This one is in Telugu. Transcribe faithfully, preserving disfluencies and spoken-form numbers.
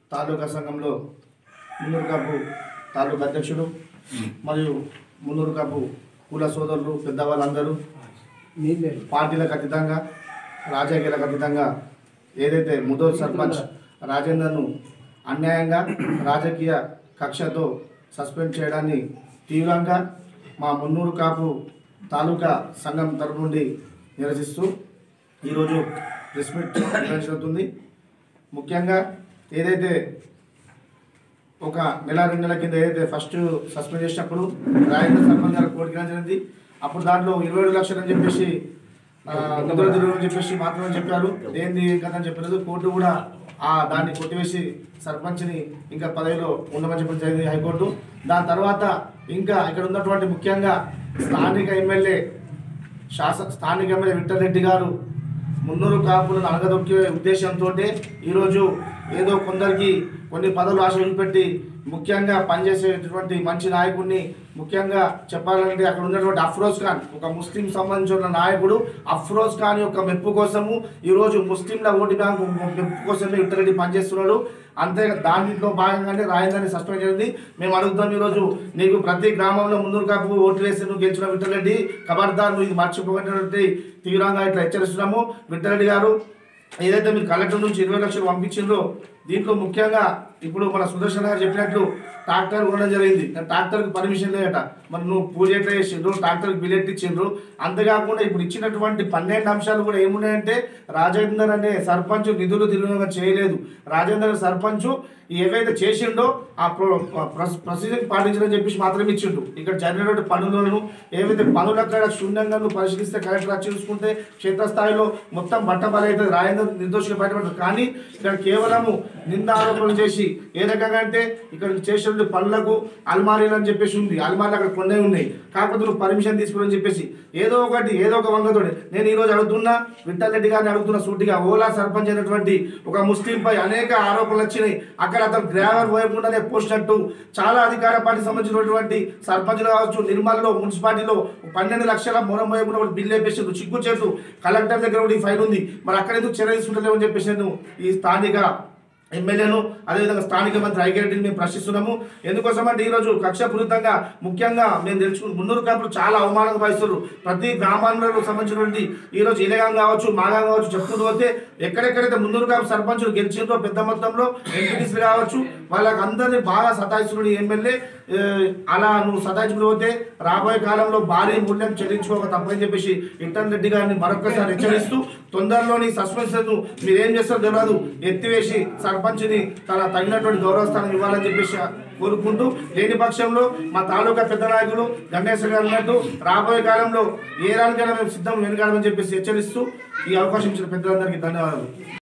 తాలూకా సంఘంలో మున్నూరు కాపు తాలూకా అధ్యక్షుడు మరియు మున్నూరు కాపు కుల సోదరులు పెద్దవాళ్ళందరూ పార్టీలకు అతీతంగా రాజకీయాలకు అతీతంగా ఏదైతే ముదోల్ సర్పంచ్ రాజేందర్ను అన్యాయంగా రాజకీయ కక్షతో సస్పెండ్ చేయడాన్ని తీవ్రంగా మా మున్నూరు కాపు తాలూకా సంఘం తరపు నుండి నిరసిస్తూ ఈరోజు ప్రెస్ మీట్ నిర్వహించబడుతుంది. ముఖ్యంగా ఏదైతే ఒక నెల రెండు నెలల కింద ఏదైతే ఫస్ట్ సస్పెండ్ చేసినప్పుడు రాజేంద్ర సర్పంచ్ గారు కోర్టుకి జరిగింది. అప్పుడు దాంట్లో ఇరవై ఏడు లక్షలు అని చెప్పేసి నిధుల దిగులు అని చెప్పేసి మాత్రమే చెప్పారు. ఏంది కదా అని చెప్పలేదు. కోర్టు కూడా ఆ దాన్ని కొట్టివేసి సర్పంచ్ని ఇంకా పదవిలో ఉండమని చెప్పడం జరిగింది హైకోర్టు. దాని తర్వాత ఇంకా ఇక్కడ ఉన్నటువంటి ముఖ్యంగా స్థానిక ఎమ్మెల్యే శాసన స్థానిక ఎమ్మెల్యే విఠల్ రెడ్డి గారు మున్నూరు కాపులను అణగదొక్కే ఉద్దేశంతో ఈరోజు ఏదో కొందరికి కొన్ని పదవులు ఆశ పెట్టి ముఖ్యంగా పనిచేసేటటువంటి మంచి నాయకుడిని ముఖ్యంగా చెప్పాలంటే అక్కడ ఉన్నటువంటి అఫ్రోజ్ ఖాన్ ఒక ముస్లిం సంబంధించిన నాయకుడు అఫ్రోజ్ ఖాన్ యొక్క మెప్పు కోసము ఈరోజు ముస్లింల ఓటు బ్యాంకు మెప్పు కోసమే విఠల్ రెడ్డి పనిచేస్తున్నాడు. అంతే దాంట్లో భాగంగానే రాజేందర్ని సస్పెండ్ చేసింది. మేము అడుగుతాం, ఈరోజు నీకు ప్రతి గ్రామంలో మున్నూరు కాపు ఓట్లు వేసి నువ్వు గెలిచిన విఠల్ రెడ్డి ఖబర్దార్ నువ్వు ఇది మర్చిపోయినటువంటి తీవ్రంగా ఇట్లా హెచ్చరిస్తున్నాము. విఠల్ రెడ్డి గారు ఏదైతే మీరు కలెక్టర్ నుంచి ఇరవై లక్షలు పంపించిండ్రో దీంట్లో ముఖ్యంగా ఇప్పుడు మన సుదర్శన్ గారు చెప్పినట్లు ట్రాక్టర్ కొనడం జరిగింది. ట్రాక్టర్కి పర్మిషన్ లేదట. మరి నువ్వు పూజ ఎట్లా చేసిండ్రు, ట్రాక్టర్కి బిల్లెట్ ఇచ్చిండ్రు. అంతేకాకుండా ఇప్పుడు ఇచ్చినటువంటి పన్నెండు అంశాలు కూడా ఏమున్నాయంటే రాజేందర్ అనే సర్పంచ్ నిధులు దుర్వినియోగం చేయలేదు. రాజేందర్ సర్పంచ్ ఏవైతే చేసిండో ఆ ప్రొసీజర్ పాటించడం చెప్పేసి మాత్రమే ఇచ్చిండు. ఇక్కడ జరిగినటువంటి పనులను ఏవైతే పనులు అక్కడ శూన్యంగా పరిశీలిస్తే కలెక్టర్ వచ్చి చూసుకుంటే క్షేత్రస్థాయిలో మొత్తం బట్టబలైతుంది. రాజేందర్ నిర్దోషిగా బయటపడతారు. కానీ ఇక్కడ కేవలము నింద ఆరోపణలు చేసి ఏ రకంగా అంటే ఇక్కడ చేసిన పనులకు అల్మారీలు అని చెప్పేసి ఉంది. అల్మారీలు అక్కడ కొన్ని ఉన్నాయి. కాకపోతే నువ్వు పర్మిషన్ తీసుకుని చెప్పేసి ఏదో ఒకటి ఏదో ఒక వంగతోటి నేను ఈరోజు అడుగుతున్నా విఠల్ రెడ్డి గారిని అడుగుతున్న సూటిగా ఓలా సర్పంచ్ అయినటువంటి ఒక ముస్లింపై అనేక ఆరోపణలు వచ్చినాయి. అక్కడ అతను గ్రామర్ పోయకుండానే పోసినట్టు చాలా అధికార పార్టీ సంబంధించినటువంటి సర్పంచ్లు కావచ్చు నిర్మల్లో మున్సిపాలిటీలో పన్నెండు లక్షల మూలం పోయకుండా బిల్లు వేపేసారు. చిక్కు చేతు కలెక్టర్ దగ్గర కూడా ఈ ఫైల్ ఉంది. మరి అక్కడ ఎందుకు చర్య తీసుకుంటలేమని చెప్పేసి నేను ఈ స్థానిక ఎమ్మెల్యేను అదేవిధంగా స్థానిక మంత్రి ఐకేరెడ్డిని మేము ప్రశ్నిస్తున్నాము. ఎందుకోసం అంటే ఈరోజు కక్షపూరితంగా ముఖ్యంగా మేము తెలుసుకుని మున్నూరు కాపులు చాలా అవమానంగా భావిస్తారు. ప్రతి గ్రామాలకు సంబంధించినటువంటి ఈరోజు ఇలగాం కావచ్చు మాగా కావచ్చు చెప్పుకుంటూ పోతే ఎక్కడెక్కడైతే మున్నూరు కాపు సర్పంచులు గెలిచిందో పెద్ద మొత్తంలో ఎంపీటీసీలు కావచ్చు వాళ్ళకి అందరినీ బాగా సతాయిస్తున్నాడు ఎమ్మెల్యే. అలా నువ్వు సతాయించుకుని పోతే రాబోయే కాలంలో భారీ మూల్యం చెల్లించుకోక తప్పని చెప్పేసి విఠల్ రెడ్డి గారిని మరొకసారి హెచ్చరిస్తూ తొందరలోని సస్పెన్షన్ మీరేం చేస్తారో తెలియదు ఎత్తివేసి సర్పంచ్ని తన తగినటువంటి గౌరవ స్థానం ఇవ్వాలని చెప్పేసి కోరుకుంటూ లేని పక్షంలో మా తాలూకా పెద్ద నాయకులు గణేశ్వర్ గారు అన్నట్టు రాబోయే కాలంలో ఏ రానికైనా మేము సిద్ధం వెనుకాడమని చెప్పేసి హెచ్చరిస్తూ ఈ అవకాశం ఇచ్చిన పెద్దలందరికీ ధన్యవాదాలు.